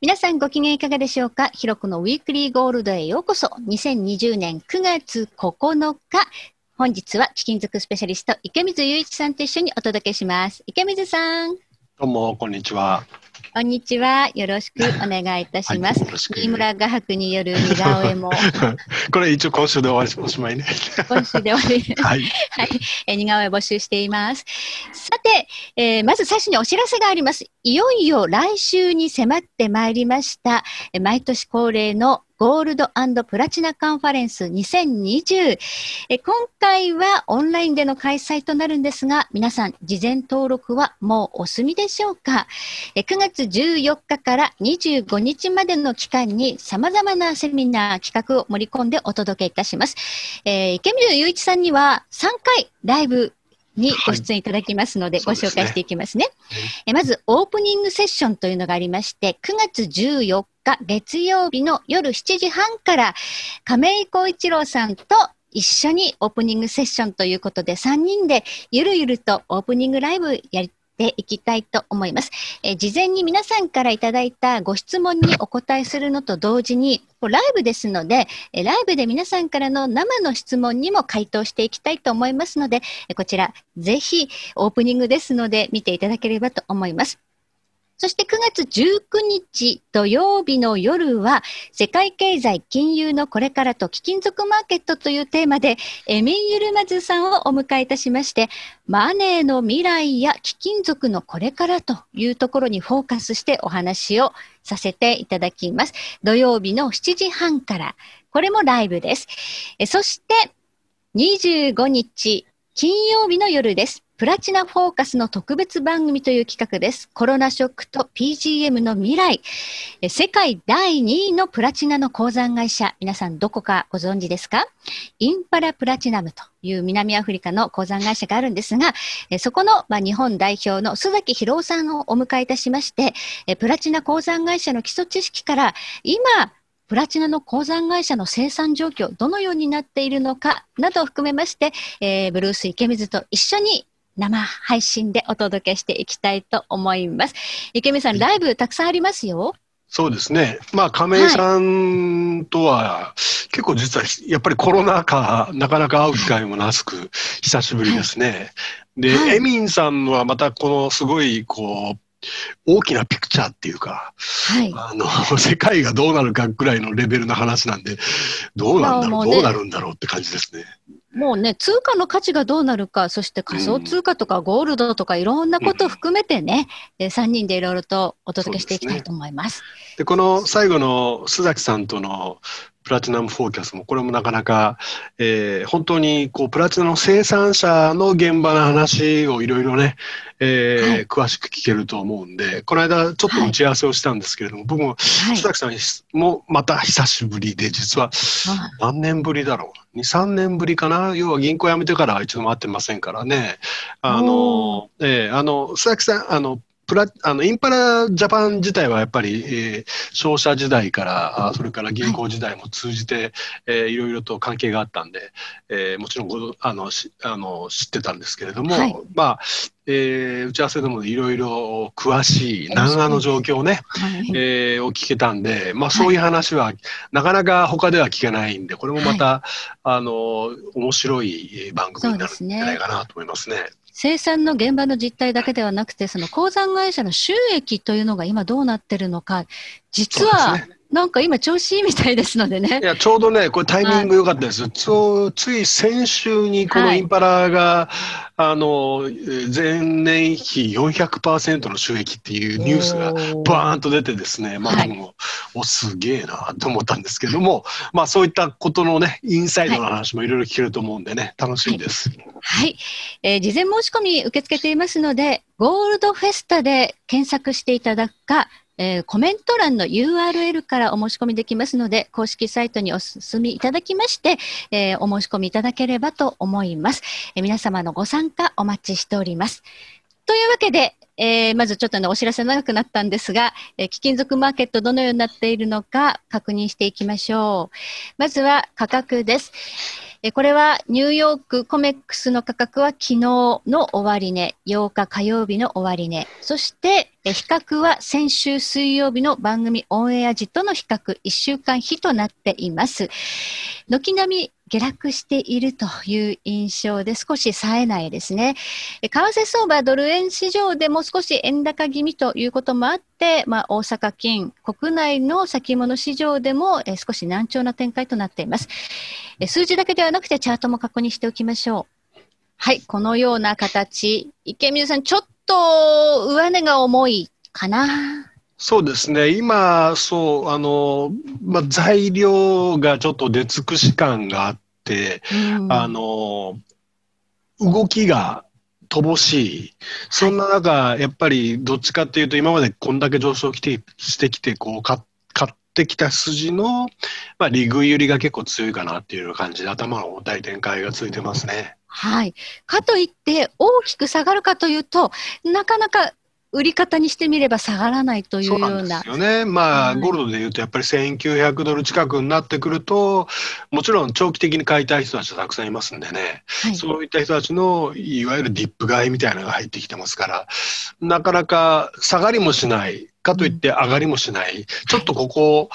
皆さんご機嫌いかがでしょうか。ひろこのウィークリーゴールドへようこそ。2020年9月9日。本日は貴金属スペシャリスト池水雄一さんと一緒にお届けします。池水さん。 どうも、こんにちは。 こんにちは。よろしくお願いいたします。 はい、 新村画伯による似顔絵も。 これ一応今週で終わりおしまいね。 今週で終わり。 はい。 はい。似顔絵募集しています。さて、まず最初にお知らせがあります。いよいよ来週に迫ってまいりました。毎年恒例のゴールド&プラチナカンファレンス2020。今回はオンラインでの開催となるんですが、皆さん事前登録はもうお済みでしょうか。9月14日から25日までの期間に様々なセミナー企画を盛り込んでお届けいたします。池水雄一さんには3回ライブにご出演いただきますので、ご紹介していきますね。まず、オープニングセッションというのがありまして、9月14日月曜日の夜7時半から、亀井浩一郎さんと一緒にオープニングセッションということで、3人でゆるゆるとオープニングライブやっていきたいと思います。事前に皆さんからいただいたご質問にお答えするのと同時に、ライブですので、ライブで皆さんからの生の質問にも回答していきたいと思いますので、こちらぜひオープニングですので見ていただければと思います。そして9月19日土曜日の夜は世界経済金融のこれからと貴金属マーケットというテーマでエミン・ユルマズさんをお迎えいたしまして、マネーの未来や貴金属のこれからというところにフォーカスしてお話をさせていただきます。土曜日の7時半から、これもライブです。そして25日金曜日の夜です。プラチナフォーカスの特別番組という企画です。コロナショックと PGM の未来。世界第2位のプラチナの鉱山会社。皆さんどこかご存知ですか？インパラプラチナムという南アフリカの鉱山会社があるんですが、そこの日本代表の須崎博夫さんをお迎えいたしまして、プラチナ鉱山会社の基礎知識から今、プラチナの鉱山会社の生産状況、どのようになっているのかなどを含めまして、ブルース池水と一緒に生配信でお届けしていきたいと思います。池水さん、ライブたくさんありますよ。 そうですね。亀井さんとは、結構実はやっぱりコロナ禍、なかなか会う機会もなく、久しぶりですね。で、エミンさんはまたこのすごい大きなピクチャーっていうか、世界がどうなるかぐらいのレベルの話なんで、どうなるんだろうって感じですね。 もうね、通貨の価値がどうなるか、そして仮想通貨とかゴールドとかいろんなことを含めてね、3人でいろいろとお届けしていきたいと思います。 で、この最後の須崎さんとのプラチナムフォーキャスも、これもなかなか、本当にプラチナの生産者の現場の話をいろいろね、詳しく聞けると思うんで、この間ちょっと打ち合わせをしたんですけれども、僕も須崎さんもまた久しぶりで、実は何年ぶりだろう。2、3年ぶりかな。要は銀行辞めてからは一度も会ってませんからね。須崎さん、インパラジャパン自体はやっぱり、商社時代からそれから銀行時代も通じて、いろいろと関係があったんで、もちろん知ってたんですけれども、打ち合わせでもいろいろ詳しい南アの状況をね、を聞けたんで、そういう話はなかなか他では聞けないんで、これもまた、面白い番組になるんじゃないかなと思いますね。 生産の現場の実態だけではなくて、その鉱山会社の収益というのが今どうなってるのか、実はなんか今調子いいみたいですのでね。 いや、ちょうどね、これタイミング良かったです。つい先週にこのインパラが、前年比 400% の収益っていうニュースがバーンと出てですね、僕も、すげえなと思ったんですけども、そういったことのね、インサイドの話もいろいろ聞けると思うんでね、楽しみです。 はい。事前申し込み受け付けていますので、ゴールドフェスタで検索していただくか、コメント欄の URL からお申し込みできますので、公式サイトにお進みいただきまして、お申し込みいただければと思います。皆様のご参加お待ちしております。というわけで、まずちょっとお知らせ長くなったんですが、貴金属マーケットどのようになっているのか確認していきましょう。まずは価格です。 これはニューヨークコメックスの価格は昨日の終値、8日火曜日の終値、そして比較は先週水曜日の番組オンエア時との比較、1週間比となっています。軒並み下落しているという印象で少し冴えないですね。為替相場ドル円市場でも少し円高気味ということもあって、大阪金、国内の先物市場でも少し難聴な展開となっています。数字だけではなくてチャートも確認しておきましょう。はい、このような形。池水さん、ちょっと上値が重いかな。 そうですね。今、そう、材料がちょっと出尽くし感があって、動きが乏しい。そんな中、やっぱりどっちかっていうと、今までこんだけ上昇してきて、買ってきた筋の、利食い売りが結構強いかなっていう感じで、頭の重たい展開が続いてますね。 はい。かといって、大きく下がるかというと、なかなか売り方にしてみれば下がらないというような。 そうなんですよね。ゴールドでいうとやっぱり1900ドル近くになってくると、もちろん長期的に買いたい人たちはたくさんいますんでね、はい、そういった人たちのいわゆるディップ買いみたいなのが入ってきてますから、なかなか下がりもしない、かといって上がりもしない、ちょっとここ、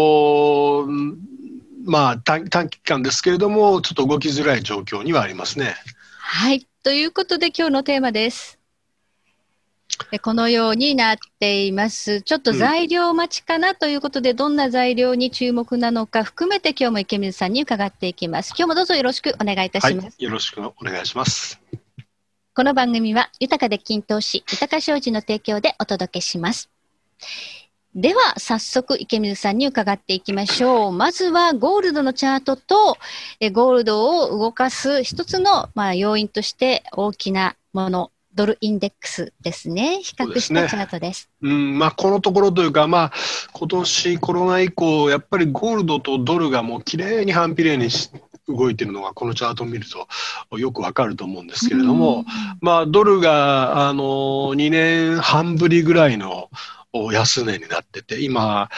短期間ですけれども、ちょっと動きづらい状況にはありますね。 はい。ということで今日のテーマです。このようになっています。ちょっと材料待ちかなということで、どんな材料に注目なのか含めて今日も池水さんに伺っていきます。今日もどうぞよろしくお願いいたします。 はい、よろしくお願いします。 この番組は豊かで均等し、豊か商事の提供でお届けします。では早速池水さんに伺っていきましょう。まずはゴールドのチャートとゴールドを動かす一つの要因として大きなもの、ドルインデックスですね。比較したチャートです。 このところというか、今年コロナ以降、やっぱりゴールドとドルがもうきれいに反比例に動いているのがこのチャートを見るとよくわかると思うんですけれども、ドルが2年半ぶりぐらいの安値になってて、今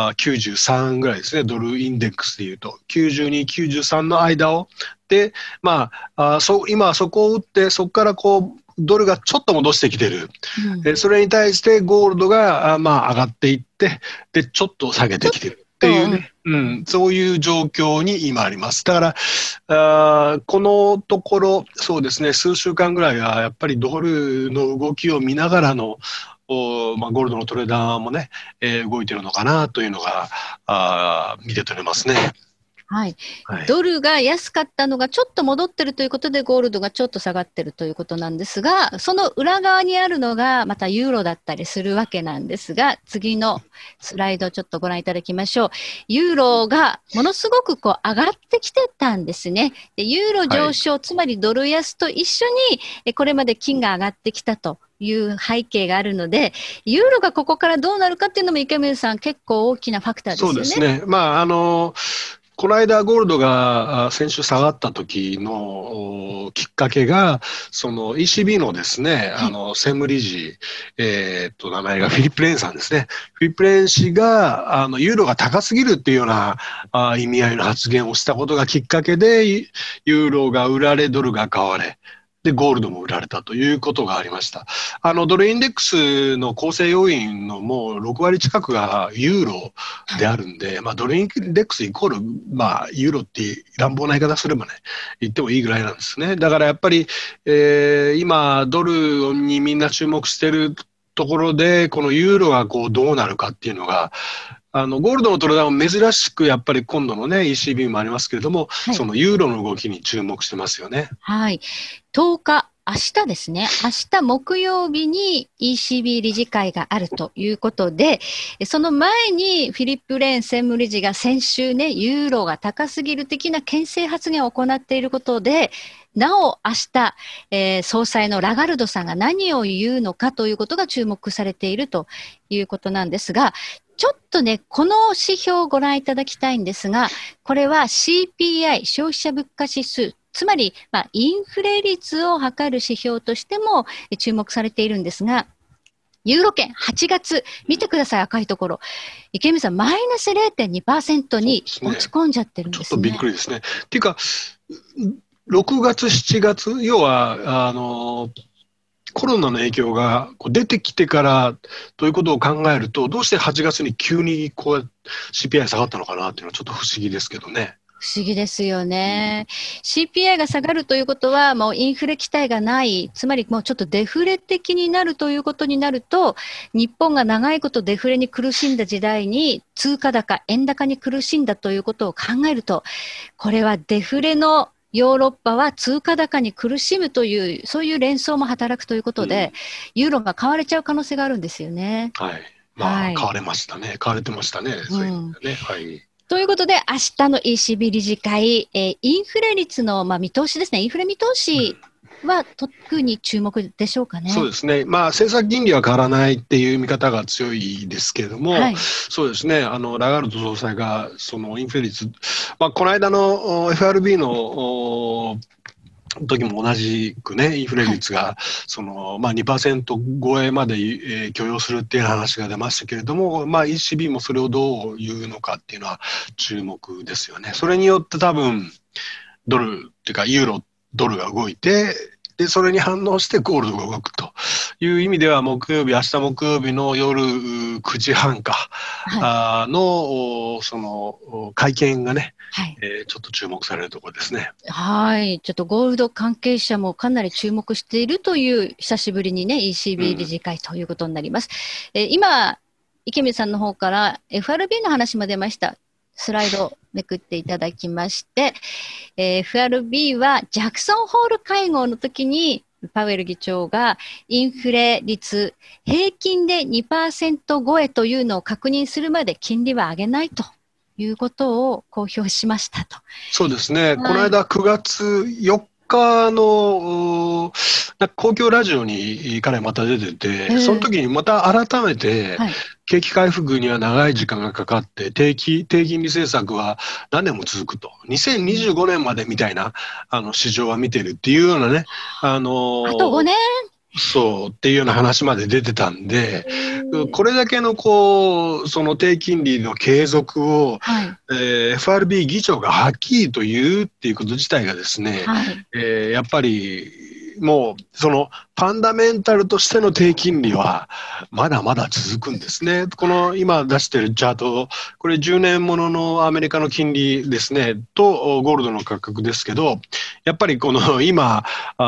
93ぐらいですね、ドルインデックスでいうと92、93の間をで、今そこを打って、そこからドルがちょっと戻してきてる、それに対してゴールドが上がっていって、でちょっと下げてきてるっていうね、そういう状況に今あります。だからこのところ、そうですね、数週間ぐらいはやっぱりドルの動きを見ながらのゴールドのトレーダーもね、動いてるのかなというのが見て取れますね。 はい。ドルが安かったのがちょっと戻ってるということで、ゴールドがちょっと下がってるということなんですが、その裏側にあるのがまたユーロだったりするわけなんですが、次のスライドをちょっとご覧いただきましょう。ユーロがものすごく上がってきてたんですね。でユーロ上昇、つまりドル安と一緒にこれまで金が上がってきたという背景があるので、ユーロがここからどうなるかっていうのも池水さん結構大きなファクターですよね。 そうですね。この間ゴールドが先週下がった時のきっかけが、その ECB のですね、専務理事、名前がフィリップ・レーンさんですね。フィリップ・レーン氏が、ユーロが高すぎるっていうような意味合いの発言をしたことがきっかけで、ユーロが売られ、ドルが買われ、で、ゴールドも売られたということがありました。ドルインデックスの構成要因のもう6割近くがユーロであるんで、ドルインデックスイコール、ユーロって乱暴な言い方すればね、言ってもいいぐらいなんですね。だからやっぱり、今、ドルにみんな注目しているところで、このユーロがどうなるかっていうのが、ゴールドのトレーダーも珍しくやっぱり今度のね ECB もありますけれども、そのユーロの動きに注目してますよね。 はい。10日、明日ですね。明日木曜日に ECB 理事会があるということで、その前にフィリップ・レーン専務理事が先週ね、ユーロが高すぎる的な牽制発言を行っていることで、なお明日、総裁のラガルドさんが何を言うのかということが注目されているということなんですが、ちょっとね、この指標をご覧いただきたいんですが、これは CPI、消費者物価指数、つまり、インフレ率を測る指標としても注目されているんですが、 ユーロ圏8月、見てください、赤いところ。池見さん、マイナス 0.2% に落ち込んじゃってるんですね。 ちょっとびっくりですね。っていうか、6月、7月、要は、コロナの影響がこう出てきてからということを考えると、どうして8月に急にこう CPI 下がったのかなっていうのはちょっと不思議ですけどね。 不思議ですよね。CPI が下がるということは、もうインフレ期待がない、つまりもうちょっとデフレ的になるということになると、日本が長いことデフレに苦しんだ時代に、通貨高、円高に苦しんだということを考えると、これはデフレのヨーロッパは通貨高に苦しむという、そういう連想も働くということで、ユーロが買われちゃう可能性があるんですよね。 はい。まあ、買われましたね。買われてましたね。そういう意味でね。はい。 ということで、明日の ECB 理事会、インフレ率の、見通しですね。インフレ見通しは特に注目でしょうかね。 そうですね。まあ、政策金利は変わらないっていう見方が強いですけれども、はい、そうですね。ラガルド総裁が、そのインフレ率、この間の FRB の時も同じくね、インフレ率が、2% 超えまで、許容するっていう話が出ましたけれども、ECB もそれをどう言うのかっていうのは注目ですよね。それによって多分、ドルっていうか、ユーロ、ドルが動いて、で、それに反応してゴールドが動くという意味では、明日木曜日の夜9時半か、の、その、会見がね、ちょっと注目されるところですね。 はい。ちょっとゴールド関係者もかなり注目しているという、久しぶりにね、ECB 理事会ということになります。今、池水さんの方から FRB の話も出ました。スライドをめくっていただきまして、FRB はジャクソンホール会合の時にパウエル議長がインフレ率平均で 2% 超えというのを確認するまで金利は上げないということを公表しましたと。 そうですね。この間9月4日の公共ラジオに彼また出てて、その時にまた改めて、景気回復には長い時間がかかって、低金利政策は何年も続くと。2025年までみたいな、市場は見てるっていうようなね、 あと5年そうっていうような話まで出てたんで、これだけのその低金利の継続を、FRB 議長がはっきりと言うっていうこと自体がですね、やっぱりもうそのファンダメンタルとしての低金利はまだまだ続くんですね。この今出しているチャート、これ10年もののアメリカの金利ですね、とゴールドの価格ですけど、やっぱりこの今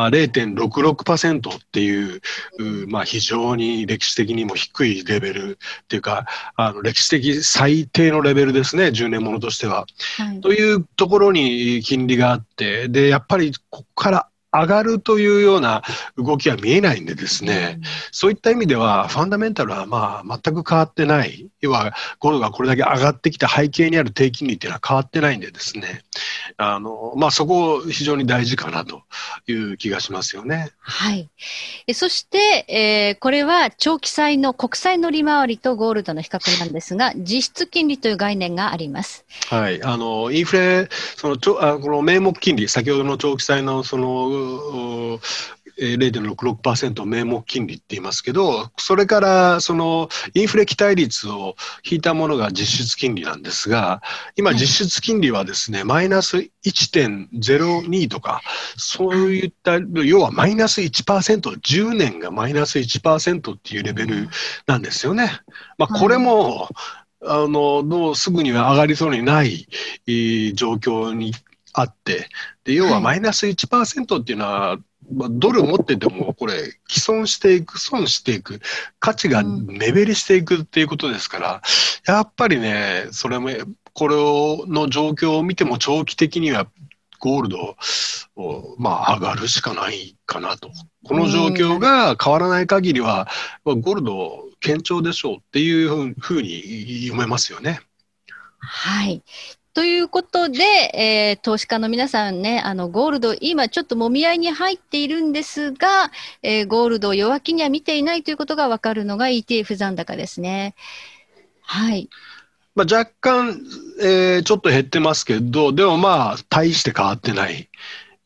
0.66% っていう、非常に歴史的にも低いレベルっていうか、歴史的最低のレベルですね、10年ものとしては。というところに金利があって、で、やっぱりここから上がるというような動きは見えないんでですね、そういった意味ではファンダメンタルは全く変わってない。要はゴールドがこれだけ上がってきた背景にある低金利っていうのは変わってないんでですね、そこ非常に大事かなという気がしますよね。 はい。そして、これは長期債の国債の利回りとゴールドの比較なんですが、実質金利という概念があります。 はい。インフレ、この名目金利、先ほどの長期債の0.66% 名目金利って言いますけど、それからそのインフレ期待率を引いたものが実質金利なんですが、今実質金利はですね、マイナス 1.02 とか、そういった、要はマイナス 1%、10年がマイナス 1% っていうレベルなんですよね。これも、すぐには上がりそうにない状況にあって、で要はマイナス 1% っていうのは、ドル持っててもこれ毀損していく、損していく、価値が目減りしていくっていうことですから、やっぱりね、これの状況を見ても長期的にはゴールドを上がるしかないかなと。この状況が変わらない限りは、ゴールド堅調でしょうっていうふうに読めますよね。 はい。ということで、投資家の皆さんね、ゴールド、今ちょっともみ合いに入っているんですが、ゴールドを弱気には見ていないということが分かるのが ETF 残高ですね。はい。 若干、ちょっと減ってますけど、でも大して変わってない。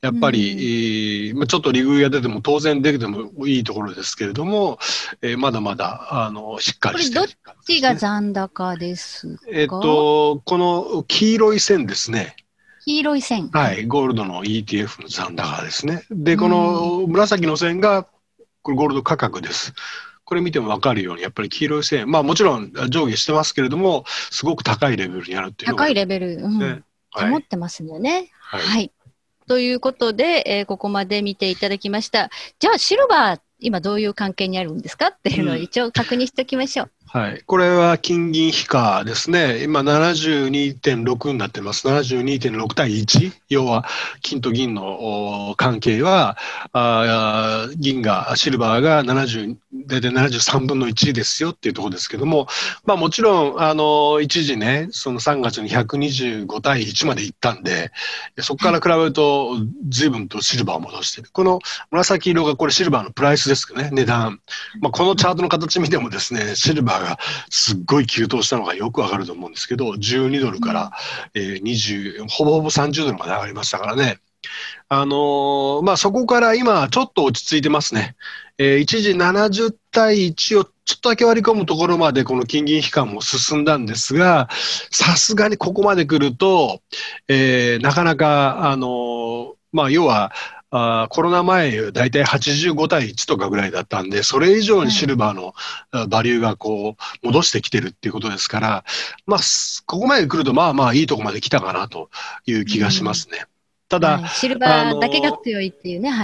やっぱり、ちょっと利食いが出ても当然できてもいいところですけれども、まだまだ、しっかこれどっりしてる感じちがですね。 残高ですか？ この黄色い線ですね。 黄色い線。はい。 はい、ゴールドの ETF の残高ですね。で、こうん。 の紫の線が、これゴールド価格です。これ見ても分かるように、やっぱり黄色い線、もちろん上下してますけれども、すごく高いレベルにあるっていうのが高いよくレベル、 ね。はい。 保ってますよね。 はい。 はい。ということで、ここまで見ていただきました。じゃあ、シルバー、今どういう関係にあるんですかっていうのをうん。 一応確認しておきましょう。 はい。これは金銀比価ですね。今72.6になってます。72.6対1。要は金と銀の関係は、銀が、シルバーが70、大体73分の1ですよっていうところですけども、もちろん、一時ね、その3月に125対1まで行ったんで、そこはい。 から比べると随分とシルバーを戻している。この紫色がこれシルバーのプライスですけどね、値段。このチャートの形見てもですね、シルバーがすっごい急騰したのがよくわかると思うんですけど、12ドルから、20、ほぼほぼ30ドルまで上がりましたからね。そこから今ちょっと落ち着いてますね。一時70対1をちょっとだけ割り込むところまでこの金銀比換も進んだんですが、さすがにここまで来ると、なかなか、要は、コロナ前、だいたい85対1とかぐらいだったんで、それ以上にシはい。 ルバーのバリューが戻してきてるっていうことですから、ここまで来ると、いいとこまで来たかなという気がしまうん。 すね。ただ、 はい。シルあバーだけがの、 強いっていうね。はい。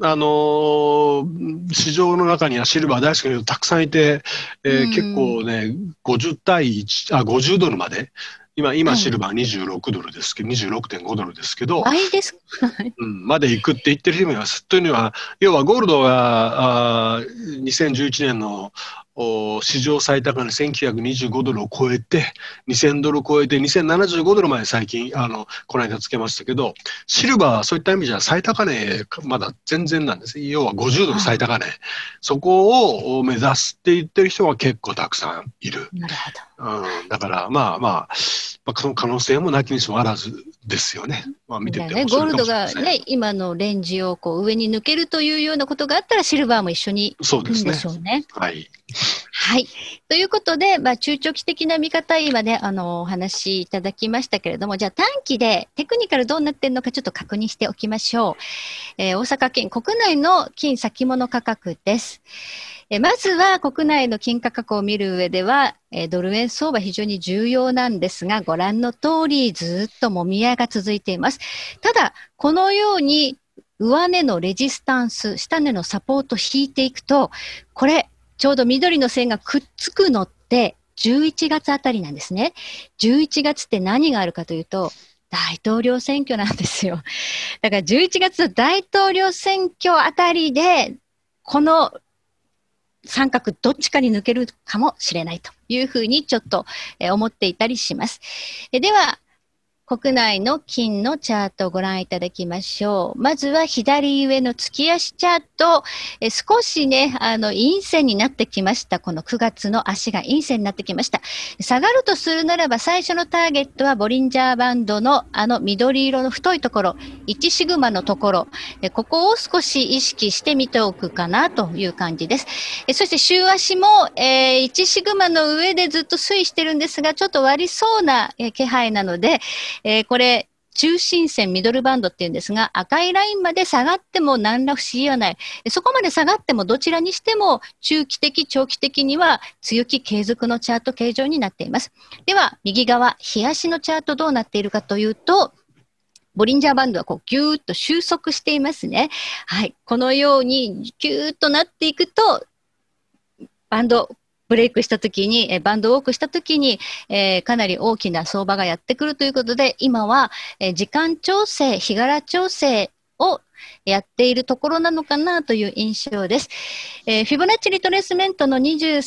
市場の中にはシルバー大好きな人たくさんいて、 う結構ん。 ね、50対1、50ドルまで、今はい。 シルバー26ドルですけど、26.5ドルですけど、 倍です。はい。 まで行くって言ってる人もいます。というのは、要はゴールドが2011年の史上最高値1925ドルを超えて、2000ドルを超えて、2075ドルまで最近、この間つけましたけど、シルバーはそういった意味じゃ最高値、まだ全然なんです。要は50ドルはい。 最高値。そこを目指すって言ってる人は結構たくさんいる。 なるほど。 だから、その可能性もなきにしもあらずですよね。見ててじゃあね、ゴール面白いかもドがね、 しれません。 今のレンジをこう上に抜けるというようなことがあったら、シルバーも一緒に行くんでそうですね。 しょうね。 はい。 はい。ということで、中長期的な見方、今ね、お話しいただきましたけれども、じゃあ短期でテクニカルどうなってるのかちょっと確認しておきましょう。大阪金、国内の金先物価格です。まずは国内の金価格を見る上では、ドル円相場非常に重要なんですが、ご覧の通りずっともみ合いが続いています。ただ、このように上値のレジスタンス、下値のサポート引いていくと、これ、ちょうど緑の線がくっつくのって11月あたりなんですね。11月って何があるかというと、大統領選挙なんですよ。だから11月の大統領選挙あたりで、この三角どっちかに抜けるかもしれないというふうにちょっと思っていたりします。では、国内の金のチャートをご覧いただきましょう。まずは左上の月足チャート、少しね、陰線になってきました。この9月の足が陰線になってきました。下がるとするならば最初のターゲットはボリンジャーバンドの緑色の太いところ、1シグマのところ、ここを少し意識して見ておくかなという感じです。そして週足も、1シグマの上でずっと推移してるんですが、ちょっと割りそうな、気配なので、これ、中心線ミドルバンドっていうんですが、赤いラインまで下がっても何ら不思議はない。そこまで下がってもどちらにしても中期的、長期的には強気継続のチャート形状になっています。では、右側、日足のチャートどうなっているかというと、ボリンジャーバンドはこうギューッと収束していますね。はい。このようにギューッとなっていくと、バンド、ブレイクしたときに、バンドウォークしたときに、かなり大きな相場がやってくるということで、今は、時間調整、日柄調整をやっているところなのかなという印象です。フィボナッチリトレースメントの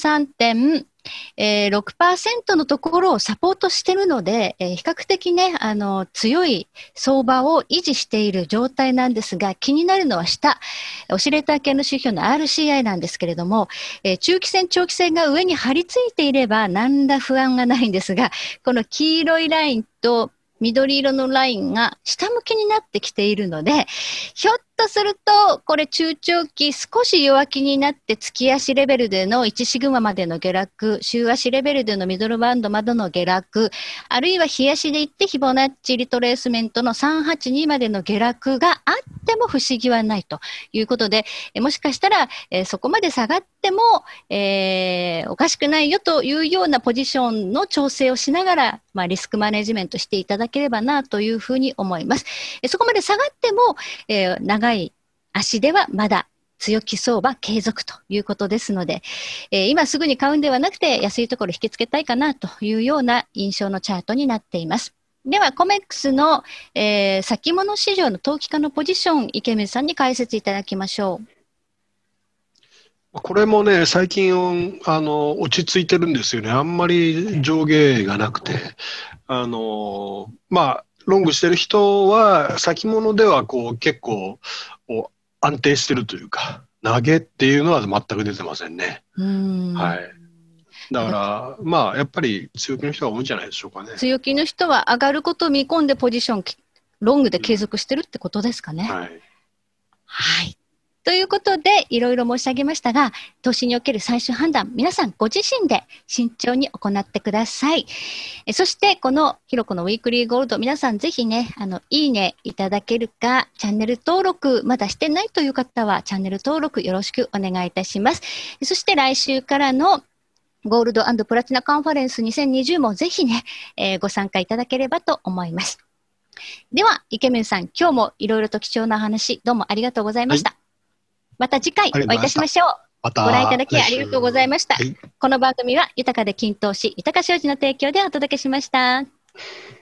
23.6% のところをサポートしているので、比較的ね、強い相場を維持している状態なんですが、気になるのは下、オシレーター系の指標の RCI なんですけれども、中期線、長期線が上に張り付いていれば何ら不安がないんですが、この黄色いラインと緑色のラインが下向きになってきているので、ひょっとすると、これ中長期少し弱気になって月足レベルでの1シグマまでの下落、週足レベルでのミドルバンドまでの下落、あるいは日足でいってフィボナッチリトレースメントの382までの下落があっても不思議はないということで、もしかしたら、そこまで下がっても、おかしくないよというようなポジションの調整をしながら、リスクマネジメントしていただければなというふうに思います。そこまで下がっても、長い足ではまだ強気相場継続ということですので、今すぐに買うんではなくて安いところ引きつけたいかなというような印象のチャートになっています。では、コメックスの、先物市場の投機家のポジション、池水さんに解説いただきましょう。 これもね、最近落ち着いてるんですよね。あんまり上下がなくて、ロングしてる人は先物では結構安定してるというか、投げっていうのは全く出てませんね。はい。だから、やっぱり強気の人が多いんじゃないでしょうかね。 強気の人は上がることを見込んでポジション、ロングで継続してるってことですかね。 はい。 はい。ということで、いろいろ申し上げましたが、投資における最終判断、皆さんご自身で慎重に行ってください。そして、このひろこのウィークリーゴールド、皆さんぜひね、いいねいただけるか、チャンネル登録、まだしてないという方は、チャンネル登録よろしくお願いいたします。そして来週からのゴールド&プラチナカンファレンス2020もぜひね、ご参加いただければと思います。では、池面さん、今日もいろいろと貴重な話、どうもありがとうございました。はい、また次回お会いいたしましょう。ご覧いただきありがとうございました。この番組は豊かで均等し、豊か商事の提供でお届けしました。